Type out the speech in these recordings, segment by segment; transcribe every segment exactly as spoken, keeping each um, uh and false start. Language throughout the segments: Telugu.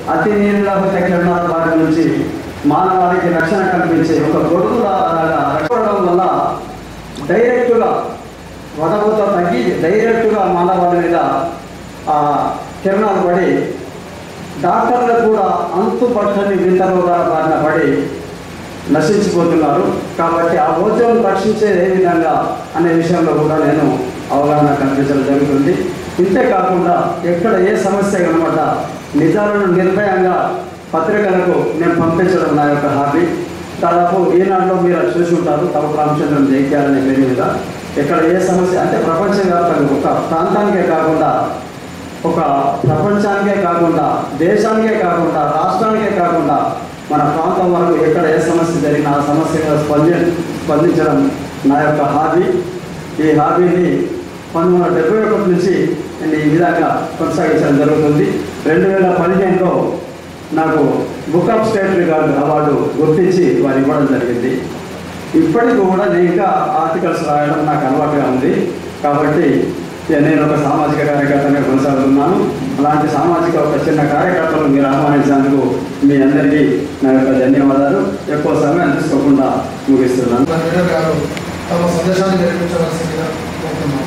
అతి నీరులాభ కిరణాల బారి నుంచి మానవాళికి రక్షణ కల్పించే ఒక గొడుగులా రక్షించడం వల్ల డైరెక్టుగా వడవుతో తగ్గి డైరెక్టుగా మానవాళి మీద ఆ కిరణాలు పడి డాక్టర్లు కూడా అంతుపట్టని వింత రోగాల బారిన పడి నశించిపోతున్నారు. కాబట్టి ఆ ఓజోన్ రక్షించేది ఏ విధంగా అనే విషయంలో కూడా నేను అవగాహన కల్పించడం జరుగుతుంది. ఇంతే కాకుండా ఎక్కడ ఏ సమస్య కనమాట నిజాలను నిర్భయంగా పత్రికలకు నేను పంపించడం నా యొక్క హాబీ. దాదాపు ఈనాడులో మీరు చూసి ఉంటారు తమ రామచంద్రం జైత్యాలనే పేరు మీద. ఎక్కడ ఏ సమస్య అంటే ప్రపంచవ్యాప్తంగా ఒక ప్రాంతానికే కాకుండా ఒక ప్రపంచానికే కాకుండా దేశానికే కాకుండా రాష్ట్రానికే కాకుండా మన ప్రాంతం వరకు ఎక్కడ ఏ సమస్య జరిగినా ఆ సమస్యగా స్పంది స్పందించడం నా యొక్క హాబీ. ఈ హాబీని పంతొమ్మిది వందల డెబ్బై ఒకటి నుంచి నేను ఈ విధంగా కొనసాగించడం జరుగుతుంది. రెండు వేల పదిహేనులో నాకు book of state record award గుర్తించి వారు ఇవ్వడం జరిగింది. ఇప్పటికి కూడా నేను ఇంకా ఆర్టికల్స్ రాయడం నాకు అలవాటుగా ఉంది. కాబట్టి నేను ఒక సామాజిక కార్యకర్తగా కొనసాగుతున్నాను. అలాంటి సామాజిక ఒక చిన్న కార్యకర్తలు మీరు ఆహ్వానించినందుకు మీ అందరికీ నా యొక్క ధన్యవాదాలు. ఎక్కువ సమయం తీసుకోకుండా ముగిస్తున్నాను. తమ సందేశాన్ని జరిపించవలసిందిగా కోరుతున్నాను.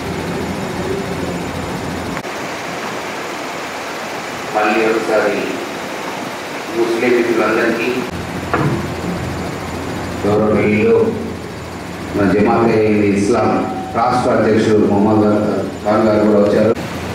మళ్ళీ ఒకసారి ముస్లిం మిత్రులందరికీ గౌరవనీయులు మన జమాతే ఇస్లాం రాష్ట్ర అధ్యక్షుడు మొహమ్మద్ ఖాన్ గారు కూడా వచ్చారు.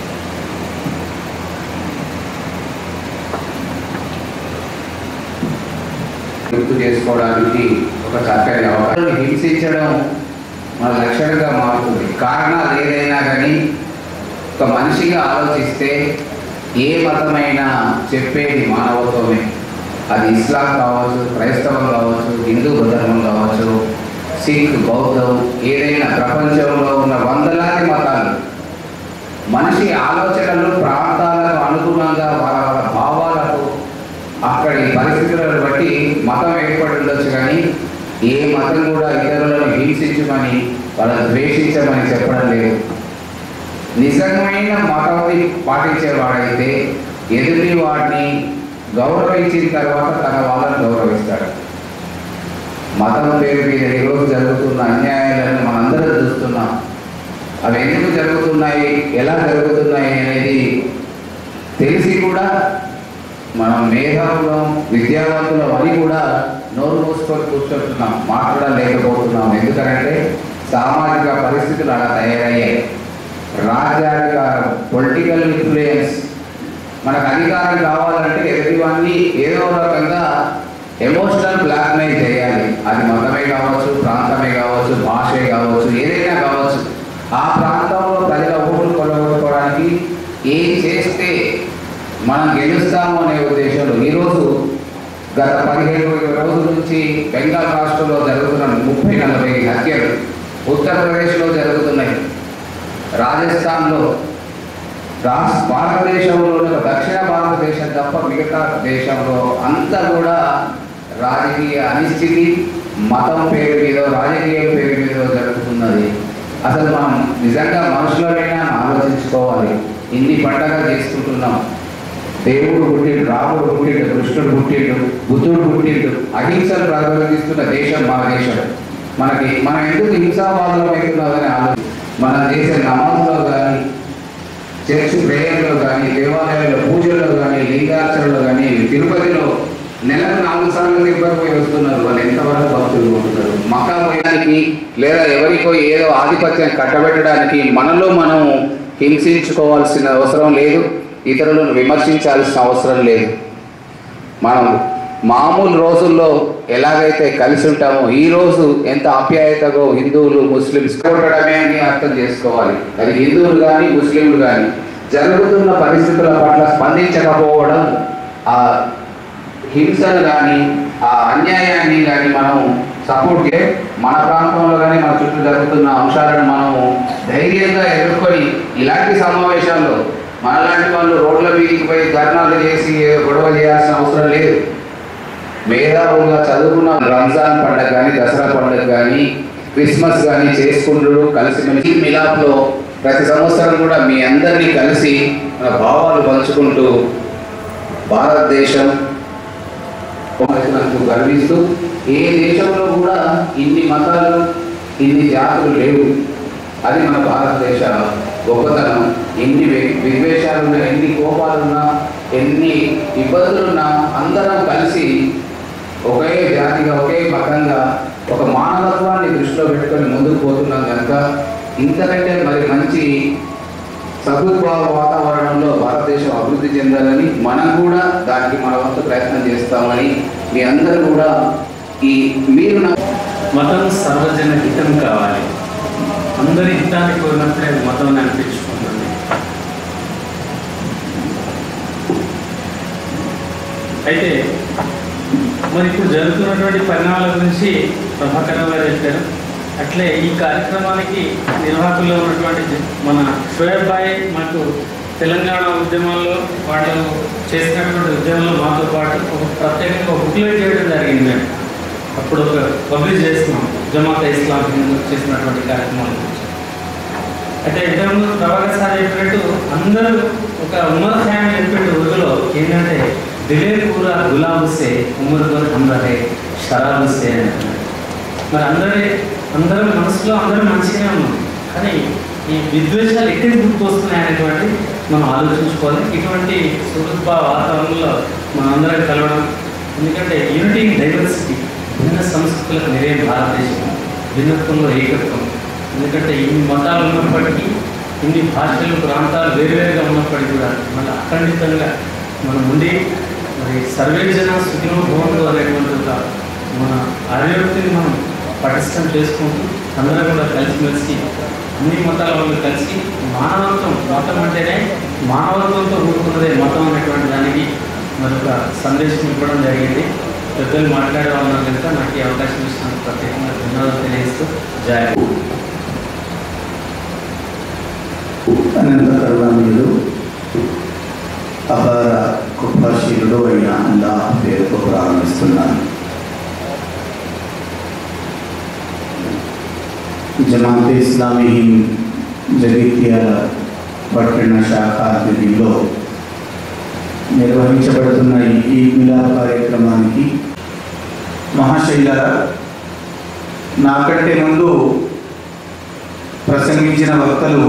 గుర్తు చేసుకోవడానికి ఒక చక్కని అవకాశం. హింసించడం మన లక్షణంగా మారుతుంది. కారణాలు ఏదైనా కానీ ఒక మనిషిగా ఆలోచిస్తే ఏ మతమైనా చెప్పేది మానవత్వమే. అది ఇస్లాం కావచ్చు, క్రైస్తవం కావచ్చు, హిందూ ధర్మం కావచ్చు, సిక్, బౌద్ధం, ఏదైనా ప్రపంచంలో ఉన్న వందలాది మతాలు మనిషి ఆలోచనలు ప్రాంతాలకు అనుగుణంగా వాళ్ళ వాళ్ళ భావాలకు అక్కడి పరిస్థితులను బట్టి మతం ఏర్పడి ఉండొచ్చు. కానీ ఏ మతం కూడా ఇతరులను హింసించమని వాళ్ళని ద్వేషించమని చెప్పడం లేదు. నిజమైన మతాన్ని పాటించేవాడైతే ఎదుటి వాడిని గౌరవించిన తర్వాత తన వాళ్ళని గౌరవిస్తాడు. మతం పేరు మీద ఈరోజు జరుగుతున్న అన్యాయాలను మనందరూ చూస్తున్నాం. అవి ఎందుకు జరుగుతున్నాయి, ఎలా జరుగుతున్నాయి అనేది తెలిసి కూడా మనం మేధావులం, విద్యావంతులం అని కూడా నోరు మూసుకొని కూర్చుంటున్నాం, మాట్లాడలేకపోతున్నాం. ఎందుకంటే సామాజిక పరిస్థితులు అలా తయారయ్యాయి. రాజ్యాధికారం, పొలిటికల్ ఇన్ఫ్లుయెన్స్, మనకు అధికారం కావాలంటే ఎదుటివాన్ని ఏదో రకంగా ఎమోషనల్ బ్లాక్మెయిల్ చేయాలి. అది మతమే కావచ్చు, ప్రాంతమే కావచ్చు, భాషే కావచ్చు, ఏదైనా కావచ్చు. ఆ ప్రాంతంలో ప్రజల ఓట్లు కొలగొట్టుకోవడానికి ఏం చేస్తే మనం గెలుస్తాము అనే ఉద్దేశంలో ఈరోజు గత పదిహేను ఇరవై రోజుల నుంచి బెంగాల్ రాష్ట్రంలో జరుగుతున్న ముప్పై నలభై హత్యలు, ఉత్తరప్రదేశ్లో జరుగుతున్నాయి, రాజస్థాన్లో, రాష్ట్ర భారతదేశంలో దక్షిణ భారతదేశం తప్ప మిగతా దేశంలో అంతా కూడా రాజకీయ అనిశ్చితి, మతం పేరు మీద, రాజకీయం పేరు మీద జరుగుతున్నది. అసలు మనం నిజంగా మనుషులైనా ఆలోచించుకోవాలి. ఇన్ని పండగలు చేసుకుంటున్నాం. దేవుడు పుట్టిండు, రాముడు పుట్టిండు, కృష్ణుడు పుట్టిండు, బుద్ధుడు పుట్టిండు. అహింసను ప్రవర్తిస్తున్న దేశం మన దేశం. మనకి మనం ఎందుకు హింసావాదులం అవుతున్నామని ఆలోచన. మనం చేసే నమాజులో కానీ, చర్చ్ ప్రేయర్లో కానీ, దేవాలయాల్లో పూజల్లో కానీ, లింగార్చనలో కానీ, తిరుపతిలో నెలకు నాలుగు సార్లు తిరుపతిపోయి వస్తున్నారు. వాళ్ళు ఎంతవరకు భక్తులు ఉంటున్నారు? మకా పోయడానికి లేదా ఎవరికో ఏదో ఆధిపత్యం కట్టబెట్టడానికి మనలో మనం హింసించుకోవాల్సిన అవసరం లేదు, ఇతరులను విమర్శించాల్సిన అవసరం లేదు. మనం మామూలు రోజుల్లో ఎలాగైతే కలిసి ఉంటామో ఈరోజు ఎంత ఆప్యాయతగా హిందువులు ముస్లిమ్స్ కొట్టడమే అని అర్థం చేసుకోవాలి. అది హిందువులు కానీ ముస్లింలు కానీ జరుగుతున్న పరిస్థితుల పట్ల స్పందించకపోవడం, ఆ హింసను కానీ ఆ అన్యాయాన్ని కానీ మనం సపోర్ట్ చే మన ప్రాంతంలో కానీ మన చుట్టూ జరుగుతున్న అంశాలను మనము ధైర్యంగా ఎదుర్కొని ఇలాంటి సమావేశాల్లో మనలాంటి వాళ్ళు రోడ్ల మీదకి పోయి ధర్నాలు చేసి గొడవ చేయాల్సిన అవసరం లేదు. మేధావులుగా చదువుకున్న రంజాన్ పండుగ కానీ, దసరా పండుగ కానీ, క్రిస్మస్ కానీ చేసుకుంటూ కలిసి మిలాప్లో ప్రతి సంవత్సరం కూడా మీ అందరినీ కలిసి మన భావాలు పంచుకుంటూ భారతదేశం నాకు గర్విస్తూ ఏ దేశంలో కూడా ఇన్ని మతాలు ఇన్ని జాతులు లేవు. అది మన భారతదేశ గొప్పతనం. ఎన్ని విద్వేషాలున్నా, ఎన్ని కోపాలున్నా, ఎన్ని ఇబ్బందులున్నా అందరం కలిసి ఒకే జాతిగా ఒకే మతంగా ఒక మానవత్వాన్ని దృష్టిలో పెట్టుకొని ముందుకు పోతున్నాం కనుక ఇంతకంటే మరి మంచి సద్భావ వాతావరణంలో భారతదేశం అభివృద్ధి చెందాలని మనం కూడా దానికి మన వంతు ప్రయత్నం చేస్తామని మీ అందరూ కూడా ఈ మీరు మతం సర్వజన హితం కావాలి. అందరి హితాన్ని కోరినప్పుడే అది మతం అనిపించుకుంటుంది. అయితే మరి ఇప్పుడు జరుగుతున్నటువంటి పరిణామాల గురించి ప్రభాకర్ గారు చెప్పారు. అట్లే ఈ కార్యక్రమానికి నిర్వాహకుల్లో ఉన్నటువంటి మన షోయబ్ భాయ్ మాకు తెలంగాణ ఉద్యమాల్లో వాళ్ళు చేసినటువంటి ఉద్యమంలో మాతో పాటు ఒక ప్రత్యేకంగా ఒక బుక్లెట్ చేయడం జరిగింది. అప్పుడు ఒక పబ్లిష్ చేస్తున్నాం జమాత్ ఇస్లాం హిందూ చేసినటువంటి కార్యక్రమాల గురించి. అయితే ఇంతకుముందు ప్రభాకర్ సార్ చెప్పినట్టు అందరూ ఒక ఉమర్ ఖయామ్ చెప్పినట్టు ఊరిలో ఏంటంటే దిలేర్ పూరా గులాబ్ హుస్సే ఉమర్ గోర్ హమ్రహే షరాబ్ హుస్సే అని అంటున్నారు. మరి అందరి అందరం మనసులో అందరం మంచిగానే ఉన్నాం, కానీ ఈ విద్వేషాలు ఎక్కడికి గుర్తుకొస్తున్నాయి అనేటువంటి మనం ఆలోచించుకోవాలి. ఇటువంటి సుహృద్భావ వాతావరణంలో మనం అందరం కలవడం, ఎందుకంటే యూనిటీ ఇన్ డైవర్సిటీ, భిన్న సంస్కృతులకు నిలయం భారతదేశం, భిన్నత్వంలో ఏకత్వం. ఎందుకంటే ఇన్ని మతాలు ఉన్నప్పటికీ, ఇన్ని భాషలు ప్రాంతాలు వేరువేరుగా ఉన్నప్పటికీ కూడా మళ్ళీ అఖండితంగా మనం ఉండి మరి సర్వేజన సుఖినో భవంతు అనేటువంటి ఒక మన ఆర్యోక్తిని మనం పటిష్టం చేసుకుంటూ అందరూ కూడా కలిసిమెలిసి అన్ని మతాల వాళ్ళు కలిసి మానవత్వం, మతం అంటేనే మానవత్వంతో కూడుకున్నదే మతం అనేటువంటి దానికి మరొక సందేశం ఇవ్వడం జరిగింది. పెద్దలు మాట్లాడే వాళ్ళ కనుక నాకు ఈ అవకాశం ఇచ్చినందుకు ప్రత్యేకంగా ధన్యవాదాలు తెలియజేస్తూ జాయి. అనంత కరుణామయుడు అపార కృపాశీలుడు అయిన అల్లాహ్ పేరుతో ప్రారంభిస్తున్నాను. జమాత్ ఇస్లామీ జగిత్యాల పట్టణ శాఖ ఆధ్వర్యంలో నిర్వహించబడుతున్న ఈ మిలాద్ కార్యక్రమానికి మహాశైలారా, నాకంటే ముందు ప్రసంగించిన వక్తలు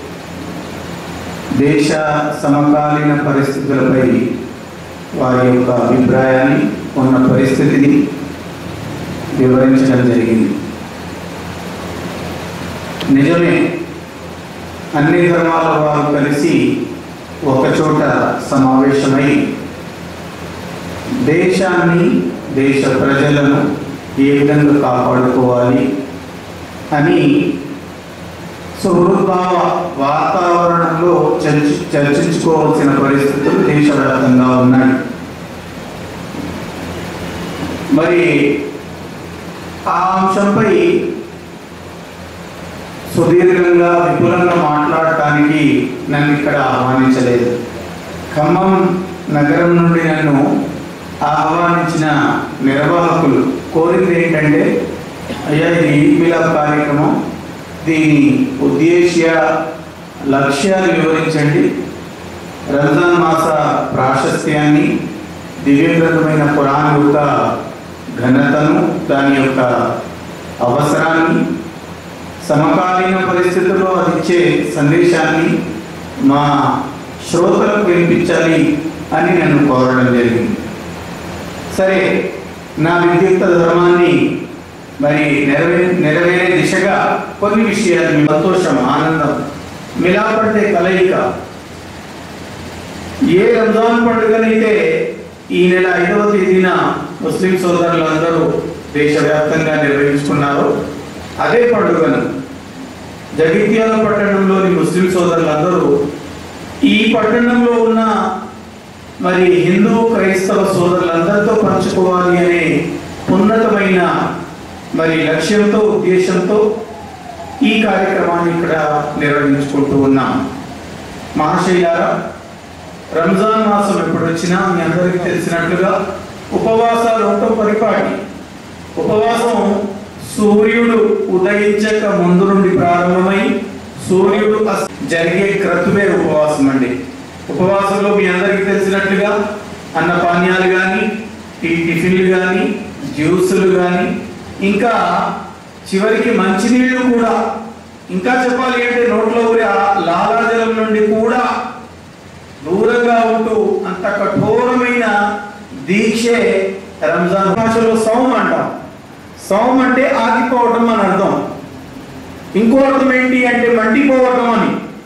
దేశ సమకాలీన పరిస్థితులపై వారి యొక్క అభిప్రాయాన్ని, ఉన్న పరిస్థితిని వివరించడం జరిగింది. నిజమే, అన్ని ధర్మాల వారు కలిసి ఒకచోట సమావేశమై దేశాన్ని, దేశ ప్రజలను ఏ విధంగా కాపాడుకోవాలి అని సుహృద్భావ వాతావరణంలో చర్చి చర్చించుకోవాల్సిన పరిస్థితులు దేశవ్యాప్తంగా ఉన్నాయి. మరి ఆ అంశంపై సుదీర్ఘంగా విపులంగా మాట్లాడటానికి నన్ను ఇక్కడ ఆహ్వానించలేదు. ఖమ్మం నగరం నుండి నన్ను ఆహ్వానించిన నిర్వాహకులు కోరింది ఏంటంటే, అయ్యా ఇది ఈద్ మిలాద్ కార్యక్రమం, దీని ఉద్దేశ్య లక్ష్యాలు వివరించండి, రంజాన్ మాస ప్రాశస్త్యాన్ని, దివ్యగ్రంథమైన ఖురాన్ యొక్క ఘనతను, దాని యొక్క అవసరాన్ని, సమకాలీన పరిస్థితుల్లో అది ఇచ్చే సందేశాన్ని మా శ్రోతలకు వినిపించాలి అని నన్ను కోరడం జరిగింది. సరే, నా విద్యుక్త ధర్మాన్ని మరి నెరవే నెరవేరే దిశగా కొన్ని విషయాలు, సంతోషం, ఆనందం, మిలాపడే కలయిక. ఏ రంజాన్ పండుగనైతే ఈ నెల ఐదవ తేదీన ముస్లిం సోదరులందరూ దేశవ్యాప్తంగా నిర్వహించుకున్నారో అదే పండుగను జగిత్యాల పట్టణంలోని ముస్లిం సోదరులందరూ ఈ పట్టణంలో ఉన్న మరి హిందూ క్రైస్తవ సోదరులందరితో పంచుకోవాలి అనే ఉన్నతమైన మరి లక్ష్యంతో, ఉద్దేశంతో ఈ కార్యక్రమాన్ని ఇక్కడ నిర్వహించుకుంటూ ఉన్నాం. మహాశైలారా, రంజాన్ మాసం ఎప్పుడు వచ్చినా మీ అందరికీ తెలిసినట్లుగా ఉపవాసాలు ఉండటం పరిపాటి. ఉపవాసం సూర్యుడు ఉదయించక ముందు నుండి ప్రారంభమై సూర్యుడు జరిగే క్రతువే ఉపవాసం అండి. ఉపవాసంలో మీ అందరికీ తెలిసినట్లుగా అన్నపానీయాలు కానీ, టీ టిఫిన్లు కానీ, జ్యూసులు కానీ, ఇంకా చివరికి మంచినీళ్ళు కూడా, ఇంకా చెప్పాలి అంటే నోట్లో ఊరే లాలాజలం నుండి కూడా దూరంగా ఉంటూ అంత కఠోరమైన దీక్షే రంజాన్. భాషలో సౌమ్ అంటాం. సౌమ్ అంటే ఆగిపోవటం అని అర్థం. ఇంకో అర్థం ఏంటి అంటే మండిపోవటం అని.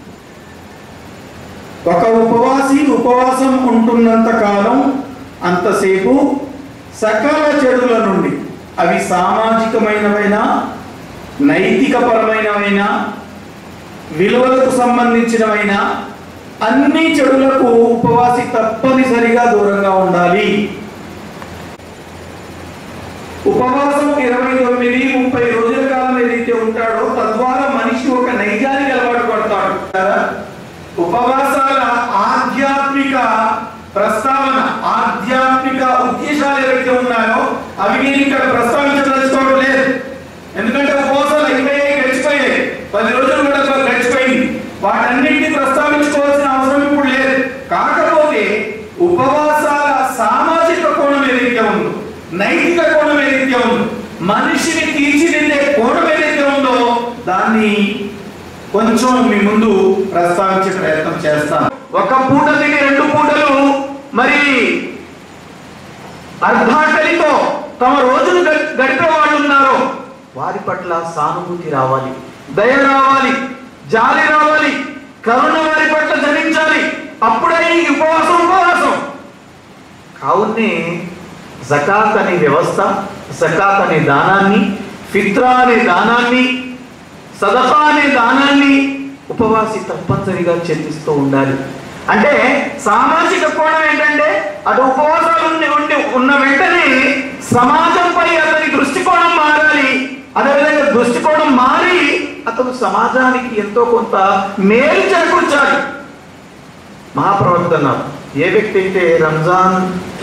ఒక ఉపవాసి ఉపవాసం ఉంటున్నంత కాలం అంతసేపు సకల చెడుల నుండి, అవి సామాజికమైనవైనా, నైతికపరమైనవైనా, విలువలకు సంబంధించినవైనా, అన్ని చెడులకు ఉపవాసి తప్పనిసరిగా దూరంగా ఉండాలి. ఉపవాసం ఇరవై తొమ్మిది ముప్పై రోజుల కాలం ఏదైతే ఉంటాడో తద్వారా మనిషి ఒక నైజానికి అలవాటు పడతాడు. ఉపవాసాల ఆధ్యాత్మిక ప్రస్తావన, ఆధ్యాత్మిక ఉద్దేశాలు ఏవైతే ఉన్నాయో అవి నేను ఇక్కడ ప్రస్తావించదలుచుకోవడం లేదు. ఎందుకంటే ఉపవాసాలు అయిపోయాయి, గడిచిపోయాయి, పది రోజులు కూడా గడిచిపోయింది. వాటన్నింటినీ ప్రస్తావించుకోవాల్సిన అవసరం ఇప్పుడు లేదు. కాకపోతే ఉపవాసాల సామాజిక కోణం ఏదైతే ఉందో, నైతిక కోణం ఏదైతే ఉందో, మనిషిని తీర్చిదిద్దే కోణం ఏదైతే ఉందో దాన్ని కొంచెం మీ ముందు ప్రస్తావించే ప్రయత్నం చేస్తాను. ఒక పూట తిని రెండు పూటలు మరి అర్ధాకలితో తమ రోజులు గడిపే వాళ్ళు ఉన్నారో వారి పట్ల సానుభూతి రావాలి, దయ రావాలి, జాలి రావాలి, కరుణ వారి పట్ల జరించాలి. అప్పుడే ఈ ఉపవాసం ఉపవాసం కావునే జకాత్ అనే వ్యవస్థ, జకాత్ అనే దానాన్ని, ఫిత్రా అనే దానాన్ని, సదకా అనే దానాన్ని ఉపవాసి తప్పనిసరిగా చెల్లిస్తూ ఉండాలి. అంటే సామాజిక కోణం ఏంటంటే అటు ఉపవాసాలు ఉండి ఉన్న వెంటనే సమాజంపై అతని దృష్టికోణం మారాలి. అదేవిధంగా దృష్టికోణం మారి అతను సమాజానికి ఎంతో కొంత మేలు చేకూర్చాలి. మహాప్రవక్త ఏ వ్యక్తి అయితే రంజాన్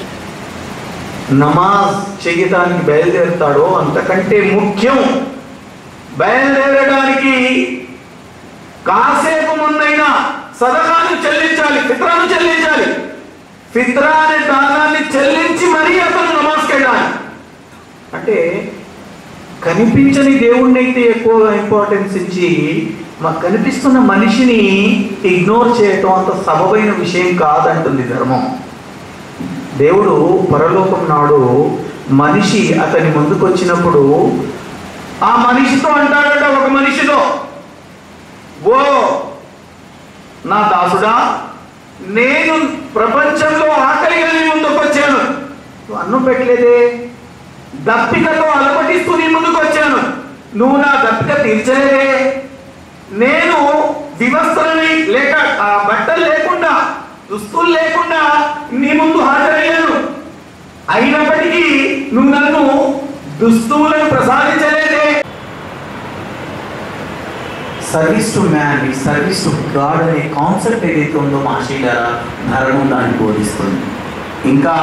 నమాజ్ చేయడానికి బయలుదేరుతాడో అంతకంటే ముఖ్యం బయలుదేరడానికి కాసేపు ముందైనా సదకాను చెల్లించాలి, ఫిత్రాను చెల్లించాలి. ఫిత్రా అనే దానాన్ని చెల్లించి మరీ అతను నమాజ్కి వెళ్ళాలి. అంటే కనిపించని దేవుణ్ణి అయితే ఎక్కువ ఇంపార్టెన్స్ ఇచ్చి మాకు కనిపిస్తున్న మనిషిని ఇగ్నోర్ చేయటం అంత సబబైన విషయం కాదంటుంది ధర్మం. దేవుడు పరలోకం నాడు మనిషి అతని ముందుకు వచ్చినప్పుడు ఆ మనిషితో అంటాడట, ఒక మనిషితో, ఓ నా దాసుడా, నేను ప్రపంచంలో ఆకలిగా నీ ముందుకు వచ్చాను, నువ్వు అన్నం పెట్టలేదే, దప్పికతో అలపటిస్తూ నీ ముందుకు వచ్చాను, నువ్వు నా దప్పిక తీర్చలేదే, నేను వివస్త్రని లేక బట్టలు లేకుండా, దుస్తులు లేకుండా నీ ముందు హాజరయ్యాను, అయినప్పటికీ నువ్వు నన్ను దుస్తువులను ప్రసాదించలేదే. Service to man, service to God అనే కాన్సెప్ట్ ఏదైతే ఉందో మాషీల ధర్మం దాన్ని బోధిస్తుంది. ఇంకా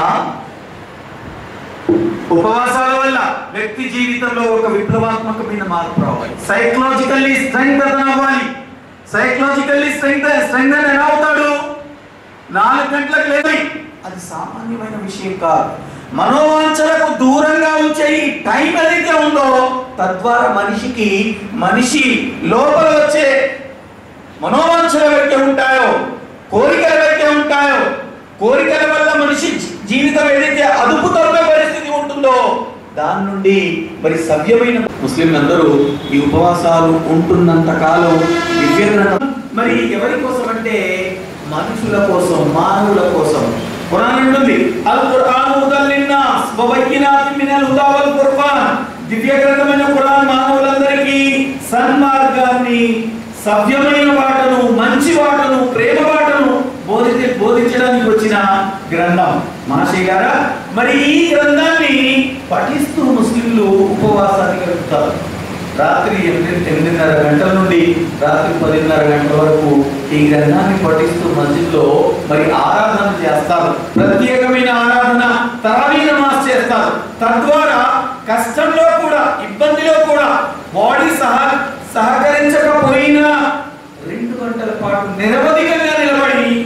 ఉపవాసాల వల్ల వ్యక్తి జీవితంలో ఒక విప్లవాత్మకమైన మార్పు రావాలి. సైకలాజికల్లీ స్ట్రెంగ్త్ అవ్వాలి. సైకలాజికల్లీ స్ట్రెంగ్త్ స్ట్రెంగ్త్ ఎలా అవుతాడు? నాలుగు గంటలకు లేదు, అది సామాన్యమైన విషయం కాదు. మనోవాంఛలకు దూరంగా ఉంచే ఈ టైం ఏదైతే ఉందో తద్వారా మనిషికి మనిషి లోపల వచ్చే మనోవాంఛలు ఏవైతే ఉంటాయో, కోరికలు ఏవైతే ఉంటాయో, కోరికల వల్ల మనిషి జీవితం ఏదైతే అదుపు తప్పే పరిస్థితి ఉంటుందో దాని నుండి మరి సవ్యమైన ముస్లింలందరూ ఈ ఉపవాసాలు ఉంటున్నంత కాలం దివ్యంగా మరి ఎవరి కోసం అంటే మనుషుల కోసం, మానవుల కోసం. ఖురాన్ అంటుంది, అల్ ఖురాన్ హుదల్ లిన్నాస్ వ బయ్యినాతిన్ మినల్ హుదా వల్ ఫుర్ఖాన్. దివ్య గ్రంథమైన ఖురాన్ మానవులందరికీ సన్మార్గాన్ని, సవ్యమైన బాటను, మంచి బాటను, ప్రేమ బాటను బోధి బోధించడానికి వచ్చిన గ్రంథం. మాషే గారా, మరి ఈ గ్రంథాన్ని పఠిస్తూ ముస్లింలు ఉపవాసాన్ని గడుపుతారు. రాత్రి ఎనిమిది ఎనిమిదిన్నర గంటల నుండి రాత్రి పదిన్నర గంటల వరకు ఈ గ్రంథాన్ని పఠిస్తూ మస్జిద్లో మరి ఆరాధన చేస్తారు. ప్రత్యేకమైన ఆరాధన, తరావీ నమాజ్ చేస్తారు. తద్వారా కష్టంలో కూడా, ఇబ్బందిలో కూడా బాడీ సహ సహకరించకపోయినా రెండు గంటల పాటు నిరవధికంగా నిలబడి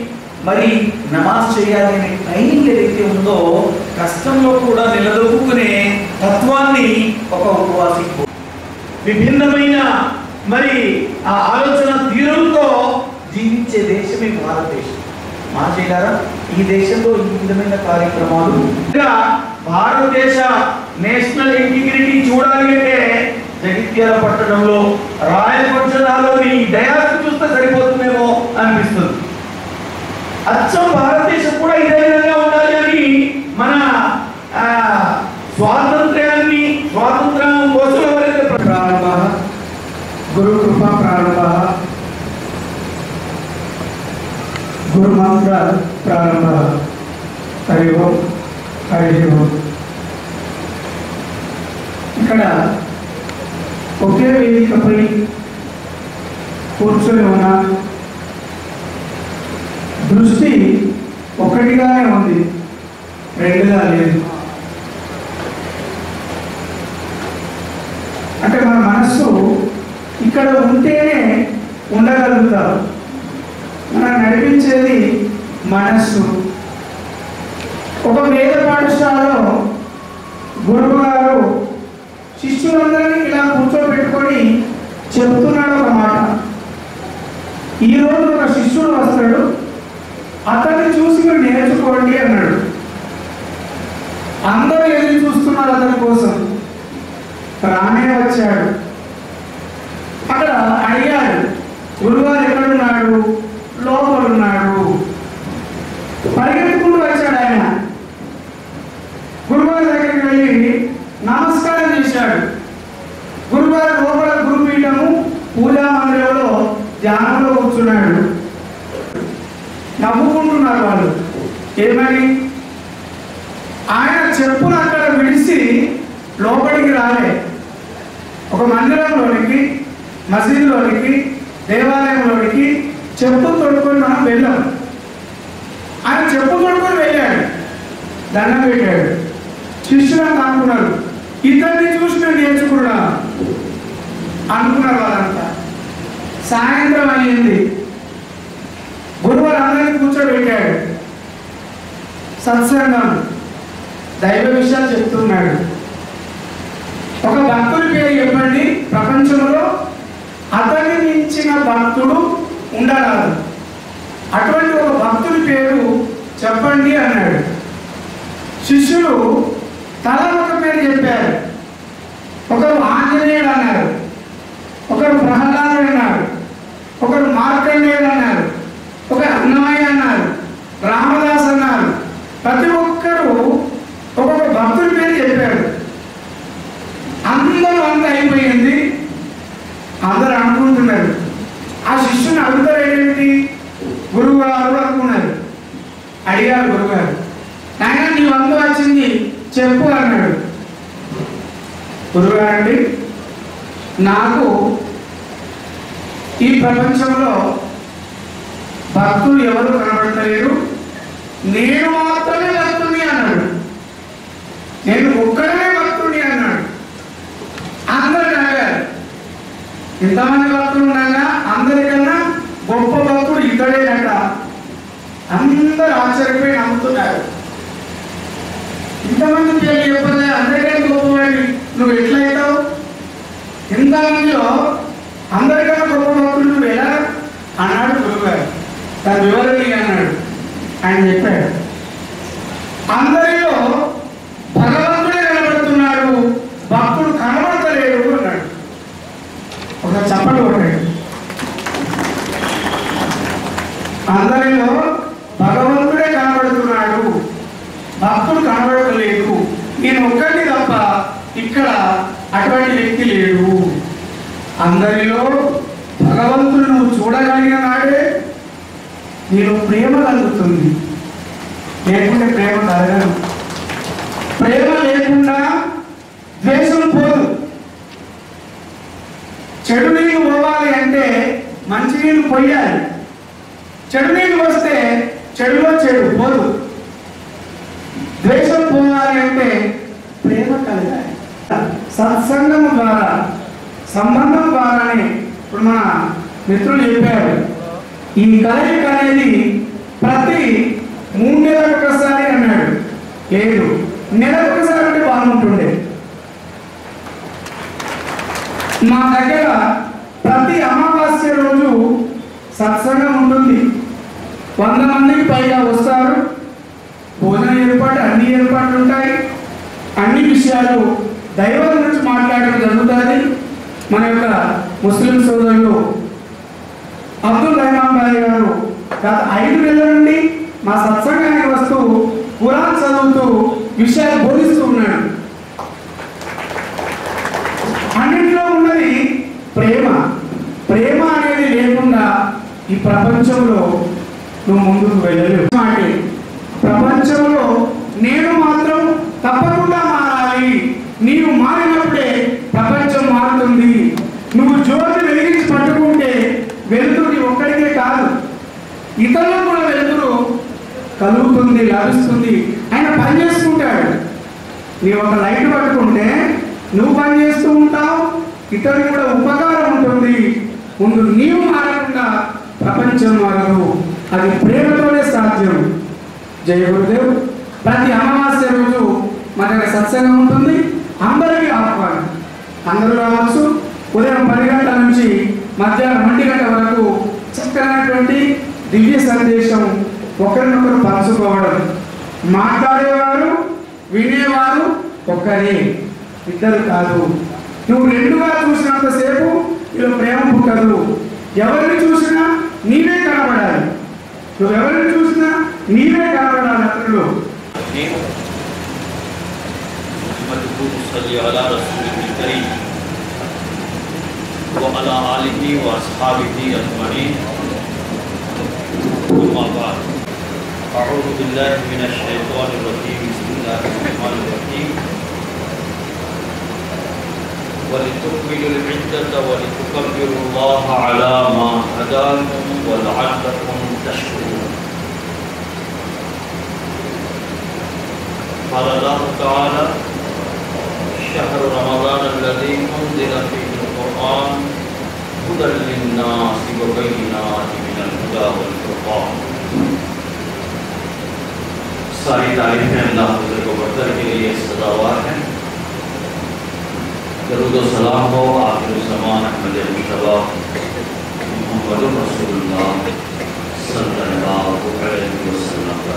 మరి నమాజ్ చేయాలి అనే టైం ఏదైతే ఉందో కష్టంలో కూడా నిలదొక్కునే తత్వాన్ని ఒక ఉపవాసి విభిన్నమైన మరి ఆ ఆలోచన తీరులతో జీవించే దేశమే భారతదేశం. మాట్లాడారా ఈ దేశంలో ఈ విధమైన కార్యక్రమాలు భారతదేశ నేషనల్ ఇంటిగ్రిటీ చూడాలి అంటే జగిత్యాల పట్టణంలో రాయలపంచదాలోని డయాస్ చూస్తే సరిపోతుందేమో అనిపిస్తుంది. అచ్చం భారతదేశం కూడా ఇదే విధంగా ఉండాలి అని మన స్వాతంత్ర్యాన్ని స్వాతంత్ర్యం కోసం ఎవరైతే ప్రారంభ గురు కృపా ప్రారంభ గురుమంత్ర ప్రారంభ. హరి ఓం హరి ఓం. ఇక్కడ ఒకే వేదికపై కూర్చొని ఉన్న దృష్టి ఒకటిగానే ఉంది, రెండుగా లేదు. అంటే మన మనస్సు ఇక్కడ ఉంటేనే ఉండగలుగుతారు. మనం నడిపించేది మనస్సు. ఒక వేద పాఠశాలలో గురువు గారు శిష్యులందరినీ ఇలా కూర్చోబెట్టుకొని చెప్తున్నాడు ఒక మాట. ఈరోజు ఒక శిష్యుడు వస్తాడు, అతన్ని చూసి మీరు నేర్చుకోండి అన్నాడు. అందరూ ఎదురు చూస్తున్నారు అతని కోసం. రానే వచ్చాడు. అక్కడ అడిగాడు, గురువారు ఎక్కడున్నాడు? లోపల ఉన్నాడు. పరిగెత్తుకుంటూ వచ్చాడు ఆయన. గురువారి దగ్గరికి వెళ్ళి నమస్కారం చేశాడు. గురువారు లోపల గురుపీఠము పూజా మందిరంలో ధ్యానంలో కూర్చున్నాడు. నవ్వుకుంటున్నారు వాళ్ళు. ఏమని? ఆయన చెప్పులు అక్కడ విడిసి లోపలికి రాలే. ఒక మందిరంలోనికి, మసీదులోనికి, దేవాలయంలోనికి చెప్పులు తొడుకొని మనం వెళ్ళాం. ఆయన చెప్పులు తొడుకొని వెళ్ళాడు, దండం పెట్టాడు. శిష్యులను అనుకున్నారు, ఇద్దరిని చూసి నేను నేర్చుకున్నా అనుకున్నారు వాళ్ళంతా. సాయంత్రం అయ్యింది. గురువారు అందరినీ కూర్చోబెట్టాడు. సత్సంగం దైవ విషయాలు చెప్తున్నాడు. ఒక భక్తుడి పేరు చెప్పండి, ప్రపంచంలో అతన్ని మించిన భక్తుడు ఉండరాదు. అటువంటి ఒక భక్తుడి పేరు చెప్పండి అన్నాడు. శిష్యులు తల ఒక పేరు చెప్పారు. ఒకరు ఆంజనేయుడు అన్నారు, ఒకరు ప్రహ్లాదుడు అన్నారు, ఒకరు మార్కండేయుడు అన్నారు, ఒకరు అన్నమయ్య అన్నారు, రామదాస్ అన్నారు. ప్రతి ఒక్కరు ఒక్కొక్క భక్తుడి పేరు చెప్పారు. అందరూ అంత అయిపోయింది. అందరూ అనుకుంటున్నారు. ఆ శిష్యుని అడుగుతారు ఏంటి? గురువు గారు అనుకున్నారు. అడిగారు గురువుగారు, నాయన నీ వంతు వచ్చింది చెప్పు అన్నాడు. గురువుగారు అండి, నాకు ఈ ప్రపంచంలో భక్తులు ఎవరు కనబడతలేరు, నేను మాత్రమే భక్తుని అన్నాడు. నేను ఒక్కడే భక్తుని అన్నాడు. అందరు నవ్వారు. ఇంతమంది భక్తులు ఉండగా అందరికన్నా గొప్ప భక్తుడు ఇతడేనట. అందరూ ఆశ్చర్యపోయి నమ్ముతున్నారు. ఇంతమంది పేరు చెప్పలే, అందరికన్నా గొప్పవాడి నువ్వు ఎట్లయితావు? ఇంతమందిలో అందరికన్నా గొప్ప భక్తుడు నువ్వు ఎలా అన్నాడు గురువుగారు. తన వివరణ అన్నాడు. ఆయన చెప్పాడు, అందరిలో భగవంతుడే కనబడుతున్నాడు, భక్తుడు కనబడతలేడు అన్నాడు. ఒక చప్పటి కొట్టాడు. అందరిలో భగవంతుడే కనబడుతున్నాడు, భక్తుడు కనబడలేదు. నేను ఒక్కటి తప్ప ఇక్కడ అటువంటి వ్యక్తి లేడు. అందరిలో భగవంతుడు నువ్వు చూడగలిగిన నాడే నేను ప్రేమ కలుగుతుంది, లేకుంటే ప్రేమ కలగదు. ప్రేమ లేకుండా ద్వేషం పోదు. చెడు నీళ్ళు పోవాలి అంటే మంచి నీళ్ళు పోయాలి. చెడు నీళ్ళు వస్తే చెడులో చెడు పోదు. ద్వేషం పోవాలి అంటే ప్రేమ కలగాలి. సత్సంగం ద్వారా, సంబంధం ద్వారానే ఇప్పుడు మన మిత్రులు చెప్పారు, ఈ కలయిక అనేది ప్రతి మూడు నెలలకు ఒకసారి అన్నాడు. లేదు, నెలకు ఒకసారి అంటే బాగుంటుండే. మా దగ్గర ప్రతి అమావాస్య రోజు సత్సంగం ఉంటుంది. వంద మందికి పైగా వస్తారు. భోజన ఏర్పాటు, అన్ని ఏర్పాట్లు ఉంటాయి. అన్ని విషయాలు దైవం గురించి మాట్లాడడం జరుగుతుంది. మన యొక్క ముస్లిం సోదరులు అబ్దుల్ రెహమాన్ భాయ్ గారు గత ఐదు నెలల నుండి మా సత్సంగానికి వస్తూ ఖురాన్ చదువుతూ విషయాలు బోధిస్తూ ఉన్నాడు. అన్నింటిలో ఉన్నది ప్రేమ. ప్రేమ అనేది లేకుండా ఈ ప్రపంచంలో నువ్వు ముందుకు వెళ్ళలేవు. అంటే ప్రపంచంలో నేను మాత్రం తప్పకుండా మారాలి. నీవు మారినప్పుడే ప్రపంచం మారుతుంది. నువ్వు జ్యోతి వెలిగించి పట్టుకుంటే వెలుతురు నీ ఒక్కడికే కాదు, ఇతరులకు కూడా వెలుతురు కలుగుతుంది, లభిస్తుంది. ఆయన పని చేసుకుంటాడు. నీవు ఒక లైట్ పట్టుకుంటే నువ్వు పని చేస్తూ ఉంటావు, ఇతరులకు కూడా ఉపకారం ఉంటుంది. ముందు నీవు మారకుండా ప్రపంచం మారదు. అది ప్రేమతోనే సాధ్యం. జయ గురుదేవ్. ప్రతి అమావాస్య రోజు మన దగ్గర సత్సంగం ఉంటుంది. అందరికీ ఆహ్వానం. అందరూ రావచ్చు. ఉదయం పది గంటల నుంచి మధ్యాహ్నం ఒంటి గంట వరకు చక్కనటువంటి దివ్య సందేశం ఒకరినొకరు పంచుకోవడం. మాట్లాడేవారు వినేవారు ఒక్కరే, ఇద్దరు కాదు. నువ్వు రెండుగా చూసినంతసేపు ఇలా ప్రేమ పుట్టదు. ఎవరిని చూసినా నీవే కనబడాలి. నువ్వు ఎవరిని చూసినా నీవే కనబడాలి. అతను وعلى آله وأصحابه أجمعين. أما بعد، أعوذ بالله من الشيطان الرجيم. بسم الله الرحمن الرحيم. ولتكملوا العدة ولتكبروا الله على ما هداكم ولعلكم تشكرون. قال الله تعالى: شهر رمضان الذي أنزل فيه القرآن هدى للناس وبينات من الهدى والفرقان. ساری تعریفیں اللہ حضور کو برتر کے لیے سزاوار ہیں. درود و سلام ہو آخر الزمان احمد مصطفیٰ محمد رسول اللہ صلی اللہ علیہ وسلم پر.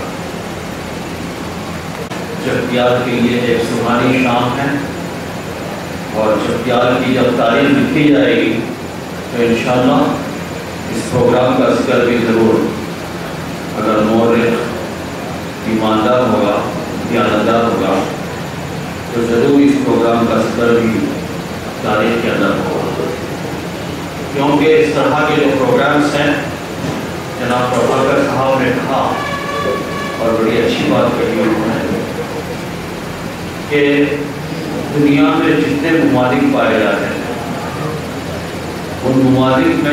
جب پیار کے لیے ایک سبحانی شام ہے اور جب پیار کی جب تعریف لکھی جائے گی تو انشاءاللہ اس پروگرام کا ذکر بھی ضرور. اگر مورخ ایماندار ہوگا، دیانتدار ہوگا تو ضرور اس پروگرام کا ذکر بھی تاریخ کے اندر ہوگا. کیونکہ اس طرح کے جو پروگرامس ہیں جناب پروفیسر صاحب نے کہا اور بڑی اچھی بات کہی انہوں نے کہ دنیا میں جتنے ممالک پائے جاتے ہیں ان ممالک میں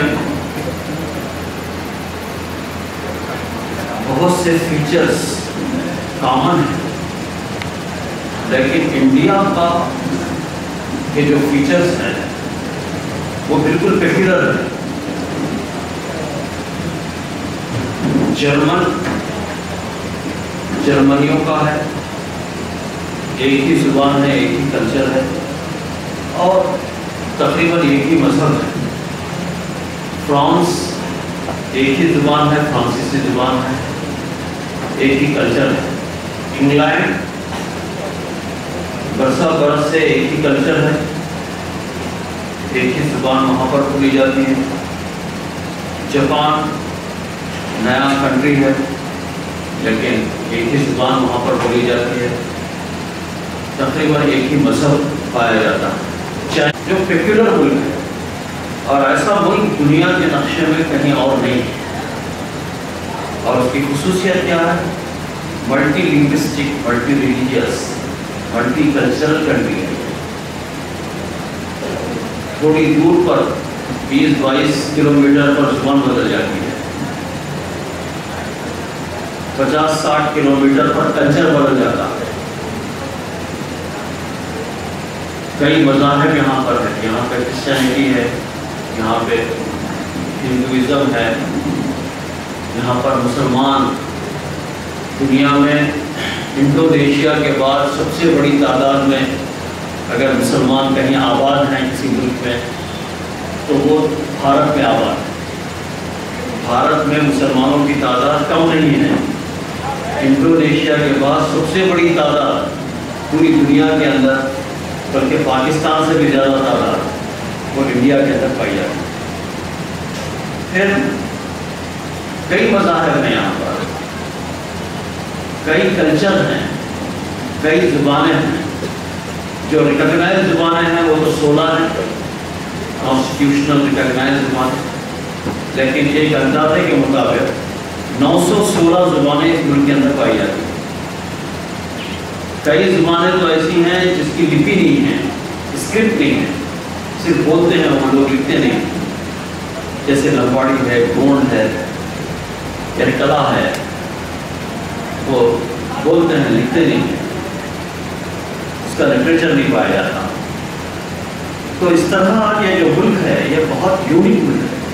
بہت سے فیچرز کامن ہیں، لیکن انڈیا کا یہ جو فیچرز ہیں وہ بالکل پیکولر ہے. جرمن جرمنیوں کا ہے، ایک ہی زبان ہے، ایک ہی کلچر ہے اور تقریباً ایک ہی مذہب ہے. فرانس ایک ہی زبان ہے، فرانسیسی زبان ہے، ایک ہی کلچر ہے. انگلینڈ برسہ برس سے ایک ہی کلچر ہے، ایک ہی زبان وہاں پر بولی جاتی ہے. جاپان نیا کنٹری ہے لیکن ایک ہی زبان وہاں پر بولی جاتی ہے. تقریباً ایک ہی مذہب پایا جاتا ہے. جو پیکولر ملک ہے اور ایسا ملک دنیا کے نقشے میں کہیں اور نہیں ہے. اور اس کی خصوصیت کیا ہے؟ ملٹی لنگوسٹک، ملٹی ریلیجیس، ملٹی کلچرل کنٹری ہے. تھوڑی دور پر بیس بائیس کلو میٹر پر زبان بدل جاتی ہے. پچاس ساٹھ کلو میٹر پر کلچر بدل جاتا ہے. کئی مذاہب یہاں پر ہے. یہاں پہ کرسچینٹی ہے، یہاں پہ ہندوازم ہے، یہاں پر مسلمان दुनिया में इंडोनेशिया के बाद सबसे बड़ी तादाद में अगर मुसलमान कहीं आबाद हैं किसी मुल्क में तो वो भारत में आबाद है। भारत में मुसलमानों की तादाद कम नहीं है। इंडोनेशिया के बाद सबसे बड़ी तादाद पूरी दुनिया के अंदर, बल्कि पाकिस्तान से भी ज़्यादा तादाद वो इंडिया के अंदर पाई जाती है। फिर कई मज़ाहिब हैं यहाँ पर, कई कल्चर हैं, कई ज़ुबानें हैं। जो रिकॉग्नाइज ज़ुबानें हैं वो तो सोलह हैं, कॉन्स्टिट्यूशनल रिकॉग्नाइज ज़ुबानें, लेकिन एक अंदाजे के मुताबिक नौ सौ सोलह ज़ुबानें इस मुल्क के अंदर पाई जाती हैं। कई ज़ुबानें तो ऐसी हैं जिसकी लिपि नहीं है, स्क्रिप्ट नहीं है, सिर्फ बोलते हैं वो लोग, लिखते नहीं। जैसे लंबाड़ी है, गोंड है, केरकला है, वो बोलते हैं लिखते नहीं है, उसका लिटरेचर नहीं पाया जाता। तो इस तरह ये जो मुल्क है ये बहुत यूनिक मुल्क है,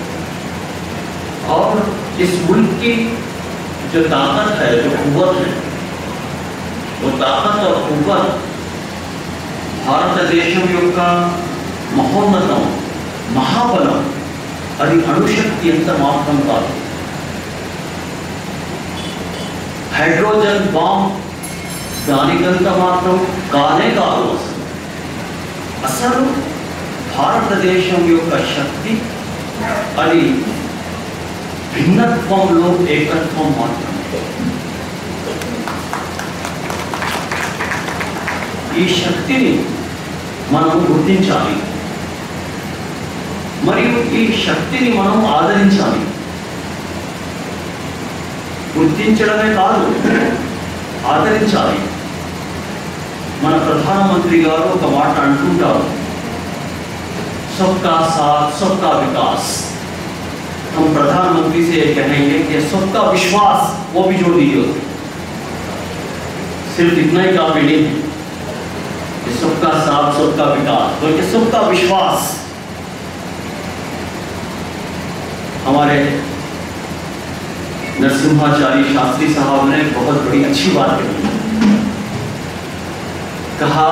और इस मुल्क की जो ताकत है, जो कुव्वत है, वो ताकत और कुव्वत భారతదేశం యొక్క మహోన్నతం, మహాబలం అది అణుశక్తి ఎంత మాత్రం కాదు. హైడ్రోజన్ బాంబ్ దానికంత మాత్రం కానే కాదు. అసలు భారతదేశం యొక్క శక్తి అది భిన్నత్వంలో ఏకత్వం మాత్రమే. ఈ శక్తిని మనం గుర్తించాలి, మరియు ఈ శక్తిని మనం ఆదరించాలి. గుర్తించడమే కాదు, ఆదరించాలి. మన ప్రధానమంత్రి గారు ఒక మాట అంటుంటారు, सबका साथ सबका विकास. हम प्रधानमंत्री से ये कहेंगे कि सबका विश्वास वो भी जोड़ दीजिए. सिर्फ इतना ही काफी नहीं है कि सबका साथ सबका विकास, बल्कि सबका विश्वास. हमारे नरसिम्हाचारी शास्त्री साहब ने बहुत बड़ी अच्छी बात कही. कहा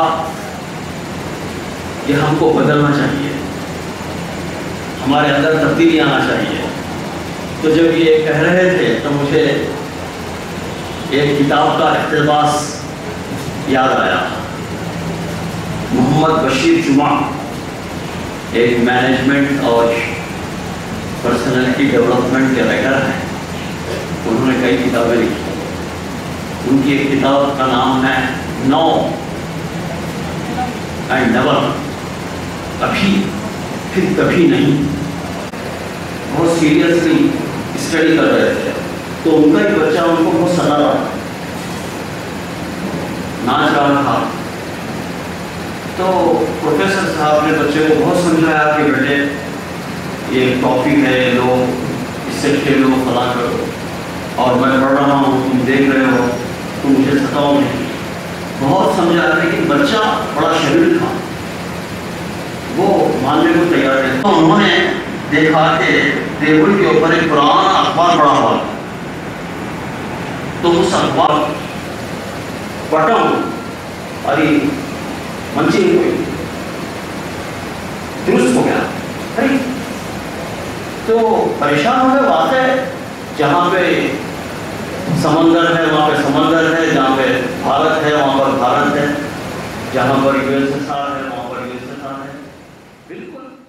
कि हमको बदलना चाहिए, हमारे अंदर तब्दीली आना चाहिए. तो जब ये कह रहे थे तो मुझे एक किताब का इक़्तिबास याद आया. मोहम्मद बशीर जुमा एक मैनेजमेंट और पर्सनैलिटी डेवलपमेंट के राइटर हैं. उन्होंने कई किताबें लिखी. उनकी एक किताब का नाम है नो एंड नेवर, अभी फिर कभी नहीं. बहुत सीरियसली स्टडी कर रहे थे, तो उनका एक बच्चा उनको बहुत सता रहा था, नाच रहा था. तो प्रोफेसर साहब ने बच्चे को बहुत समझाया कि बेटे ये टॉपिक है, लो, इससे खेलो, फला करो, और मैं पढ़ रहा हूँ, तुम देख रहे हो, तुम मुझे सताओ नहीं. बहुत समझाया, लेकिन बच्चा बड़ा शरीर था, वो मानने को तैयार है. तो उन्होंने देखा कि टेबल के ऊपर एक पुराना अखबार पड़ा हुआ, तो उस अखबार पटम अरे मंची दुरुस्त हो गया. नहीं तो परेशान हो गए. बात है जहाँ पे समंदर है वहाँ पे समंदर है, जहाँ पे भारत है वहाँ पर भारत है, जहाँ पर यूएसएसआर है वहाँ पर यूएसएसआर है. बिल्कुल